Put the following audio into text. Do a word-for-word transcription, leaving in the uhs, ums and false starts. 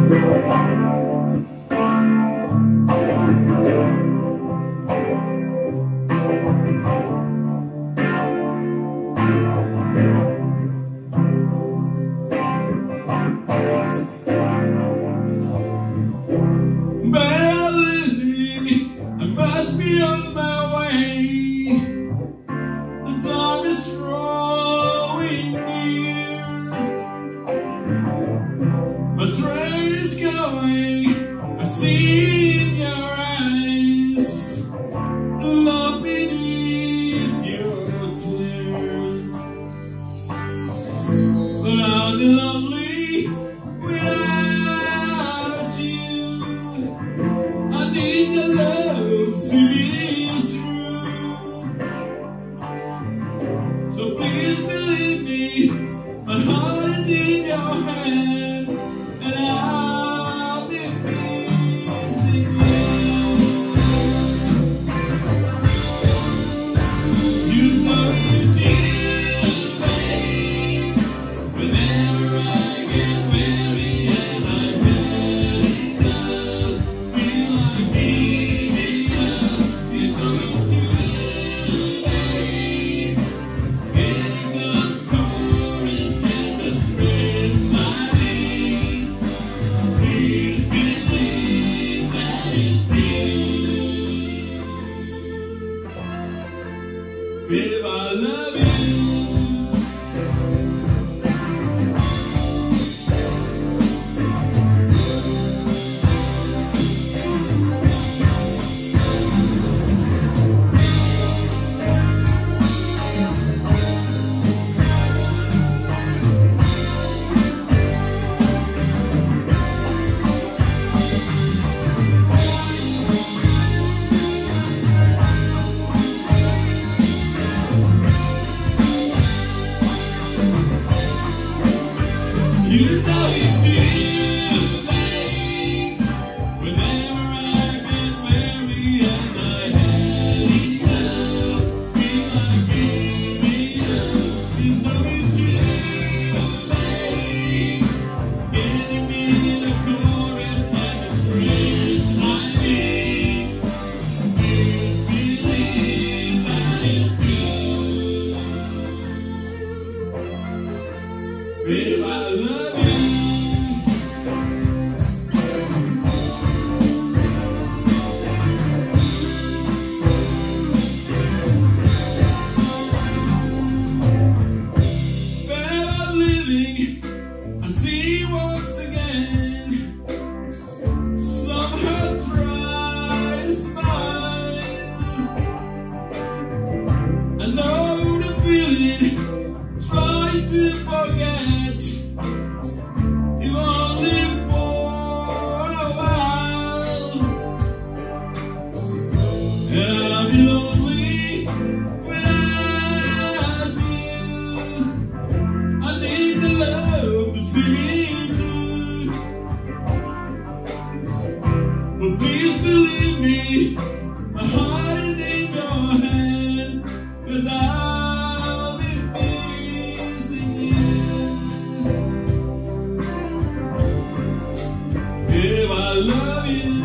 Babe, I love you. You know you do, babe. Whenever I get weary and I had enough, feel like giving up. You know you do, babe. Getting me in the chorus and the bridge I need. You believe that it's true. Babe, I love you. I see you once again. Somehow try to smile. I know the feeling. Try to forget. If only for a while. And I'll be lonely without you. I need the love to see me through. But please believe me, my heart is in your hand, 'cause I'll be missing you. If I love you.